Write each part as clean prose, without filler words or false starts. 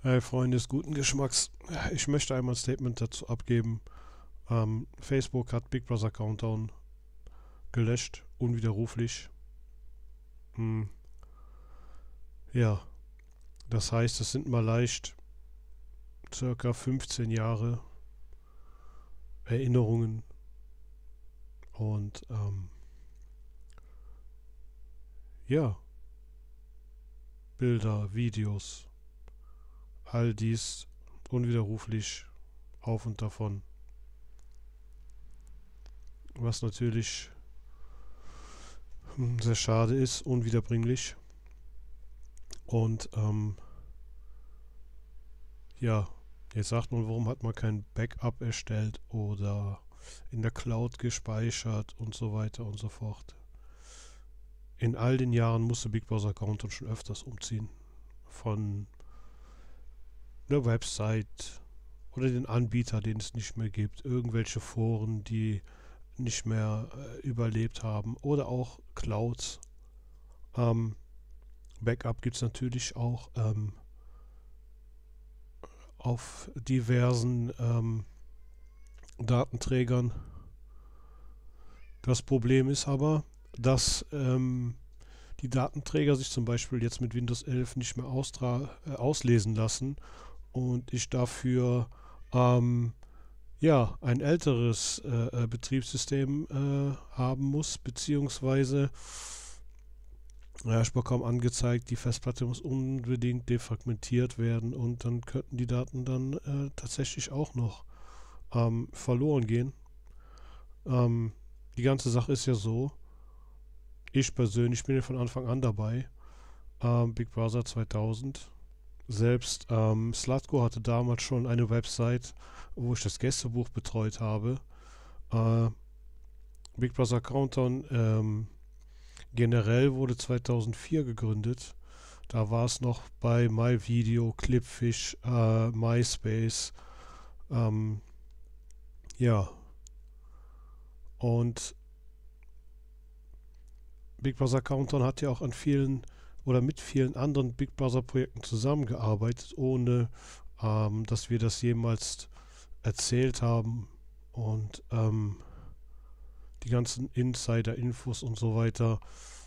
Hey Freunde des guten Geschmacks, ich möchte einmal ein Statement dazu abgeben. Facebook hat Big Brother Countdown gelöscht, unwiderruflich. Hm, ja, das heißt, es sind mal leicht circa 15 Jahre Erinnerungen und ja, Bilder, Videos, all dies unwiderruflich auf und davon. Was natürlich sehr schade ist, unwiederbringlich. Und ja, jetzt sagt man, warum hat man kein Backup erstellt oder in der Cloud gespeichert und so weiter und so fort. In all den Jahren musste Big Brother Countdown schon öfters umziehen. Von einer Website oder den Anbieter, den es nicht mehr gibt, irgendwelche Foren, die nicht mehr überlebt haben oder auch Clouds. Ähm, Backup gibt es natürlich auch auf diversen Datenträgern. Das Problem ist aber, dass die Datenträger sich zum Beispiel jetzt mit Windows 11 nicht mehr auslesen lassen und ich dafür ja, ein älteres Betriebssystem haben muss, beziehungsweise ja, ich bekomme angezeigt, die Festplatte muss unbedingt defragmentiert werden und dann könnten die Daten dann tatsächlich auch noch verloren gehen. Ähm, die ganze Sache ist ja so, ich persönlich bin ja von Anfang an dabei, Big Brother 2000. Selbst Slutko hatte damals schon eine Website, wo ich das Gästebuch betreut habe. Äh, Big Brother Countdown generell wurde 2004 gegründet. Da war es noch bei MyVideo, Clipfish, MySpace. Ähm, ja, und Big Brother Countdown hat ja auch an vielen oder mit vielen anderen Big Brother Projekten zusammengearbeitet, ohne dass wir das jemals erzählt haben. Und die ganzen Insider-Infos und so weiter,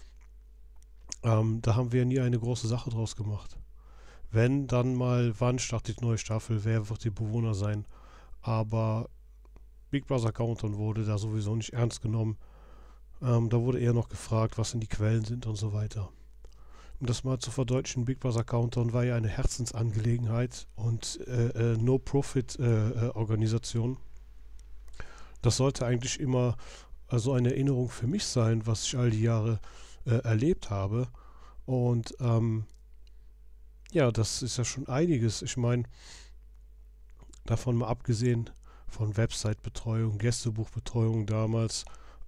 da haben wir nie eine große Sache draus gemacht. Wenn dann mal, wann startet die neue Staffel, wer wird die Bewohner sein? Aber Big Brother Countdown wurde da sowieso nicht ernst genommen. Da wurde eher noch gefragt, was denn die Quellen sind und so weiter. Um das mal zu verdeutlichen, Big Brother Countdown war ja eine Herzensangelegenheit und No-Profit-Organisation. Das sollte eigentlich immer also eine Erinnerung für mich sein, was ich all die Jahre erlebt habe. Und ja, das ist ja schon einiges. Ich meine, davon mal abgesehen von Website-Betreuung, Gästebuchbetreuung damals,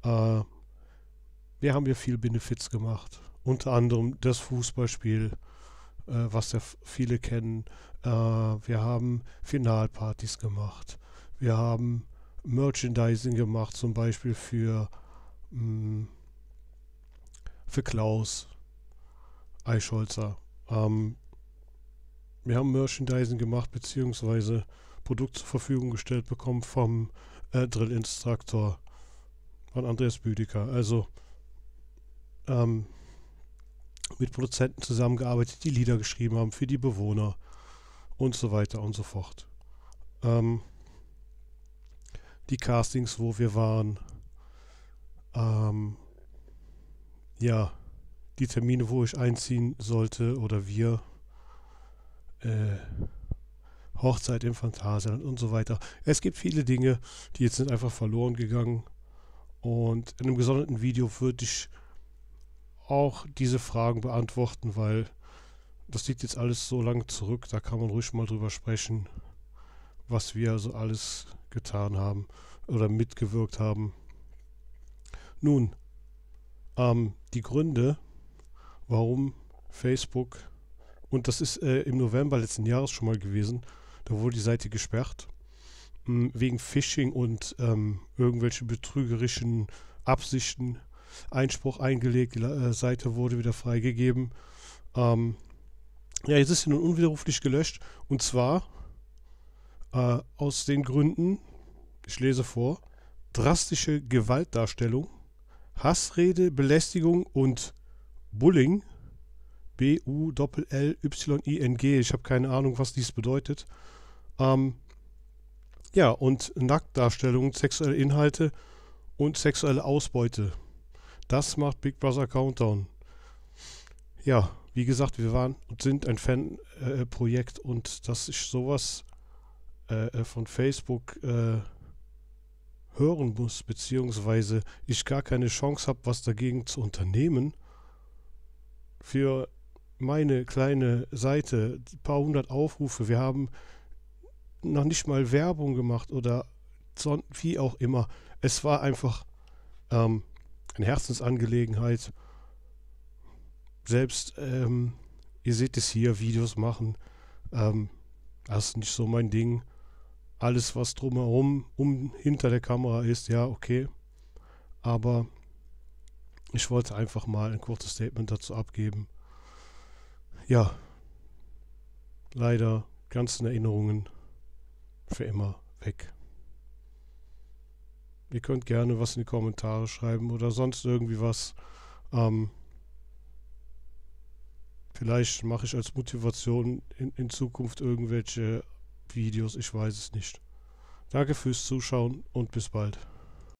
wir haben ja viel Benefits gemacht. Unter anderem das Fußballspiel, was ja viele kennen. Wir haben Finalpartys gemacht. Wir haben Merchandising gemacht, zum Beispiel mh, für Klaus Eichholzer. Wir haben Merchandising gemacht, beziehungsweise Produkt zur Verfügung gestellt bekommen vom Drill-Instruktor von Andreas Büdiker. Also ähm, mit Produzenten zusammengearbeitet, die Lieder geschrieben haben für die Bewohner und so weiter und so fort. Die Castings, wo wir waren, ja, die Termine, wo ich einziehen sollte oder wir, äh, Hochzeit im Phantasialand und so weiter. Es gibt viele Dinge, die jetzt sind einfach verloren gegangen und in einem gesonderten Video würde ich auch diese Fragen beantworten, weil das liegt jetzt alles so lange zurück, da kann man ruhig mal drüber sprechen, was wir so alles getan haben oder mitgewirkt haben. Nun, die Gründe, warum Facebook, und das ist im November letzten Jahres schon mal gewesen, da wurde die Seite gesperrt, wegen Phishing und irgendwelche betrügerischen Absichten. Einspruch eingelegt, die Seite wurde wieder freigegeben. Ja, jetzt ist sie nun unwiderruflich gelöscht. Und zwar aus den Gründen, ich lese vor, drastische Gewaltdarstellung, Hassrede, Belästigung und Bullying. B-U-L-L-Y-I-N-G. Ich habe keine Ahnung, was dies bedeutet. Ja, und Nacktdarstellung, sexuelle Inhalte und sexuelle Ausbeute. Das macht Big Brother Countdown. Ja, wie gesagt, wir waren und sind ein Fanprojekt und dass ich sowas von Facebook hören muss, beziehungsweise ich gar keine Chance habe, was dagegen zu unternehmen, für meine kleine Seite, ein paar hundert Aufrufe, wir haben noch nicht mal Werbung gemacht oder wie auch immer. Es war einfach eine Herzensangelegenheit. Selbst, ihr seht es hier, Videos machen, das ist nicht so mein Ding. Alles, was drumherum, hinter der Kamera ist, ja, okay. Aber ich wollte einfach mal ein kurzes Statement dazu abgeben. Ja, leider ganzen Erinnerungen für immer weg. Ihr könnt gerne was in die Kommentare schreiben oder sonst irgendwie was. Vielleicht mache ich als Motivation in Zukunft irgendwelche Videos, ich weiß es nicht. Danke fürs Zuschauen und bis bald.